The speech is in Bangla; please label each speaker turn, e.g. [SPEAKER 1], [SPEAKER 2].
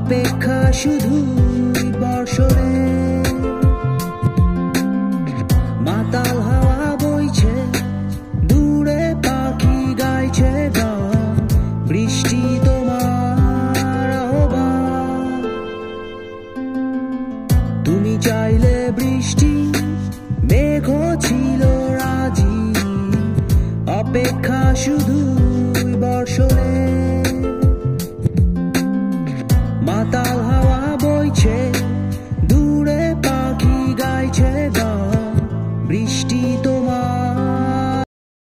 [SPEAKER 1] অপেক্ষা শুধুই বর্ষণে মাতাল হাওয়া বইছে দূরে পাখি গাইছে গান বৃষ্টি তোমার আহ্বান তুমি চাইলে বৃষ্টি মেঘ ছিল রাজি অপেক্ষা শুধুই বর্ষণে মাতাল হাওয়া বইছে দূরে পাখি গাইছে গান বৃষ্টি তো